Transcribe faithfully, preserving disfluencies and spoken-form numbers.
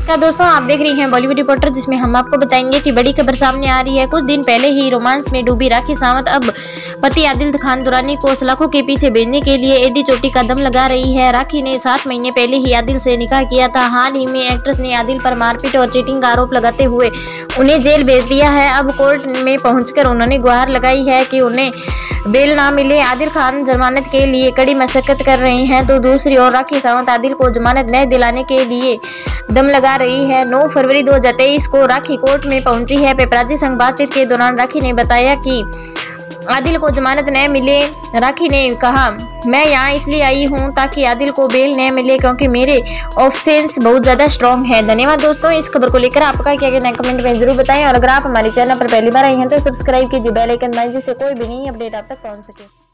नमस्कार दोस्तों, आप देख रही हैं बॉलीवुड रिपोर्टर, जिसमें हम आपको बताएंगे कि बड़ी खबर सामने आ रही है। कुछ दिन पहले ही रोमांस में डूबी राखी सावंत अब पति आदिल खान दुरानी को सलाखों के पीछे भेजने के लिए एडी चोटी का दम लगा रही है। राखी ने सात महीने पहले ही आदिल से निकाह किया था। हाल ही में एक्ट्रेस ने आदिल पर मारपीट और चीटिंग का आरोप लगाते हुए उन्हें जेल भेज दिया है। अब कोर्ट में पहुंचकर उन्होंने गुहार लगाई है कि उन्हें बेल ना मिले। आदिल खान जमानत के लिए कड़ी मशक्कत कर रहे हैं, तो दूसरी ओर राखी सावंत आदिल को जमानत न दिलाने के लिए दम लगा रही है। नौ फरवरी दो हज़ार तेईस को राखी कोर्ट में पहुंची है। पेपराजी संग बातचीत के दौरान राखी ने बताया कि आदिल को जमानत न मिले। राखी ने कहा, मैं यहाँ इसलिए आई हूँ ताकि आदिल को बेल न मिले, क्योंकि मेरे ऑप्शंस बहुत ज्यादा स्ट्रॉन्ग है। धन्यवाद दोस्तों, इस खबर को लेकर आपका क्या कहना है कमेंट में जरूर बताएं, और अगर आप हमारे चैनल पर पहली बार आए हैं तो सब्सक्राइब कीजिए, बेल आइकन दबाएं, जिससे कोई भी नई अपडेट आप तक पहुँच सके।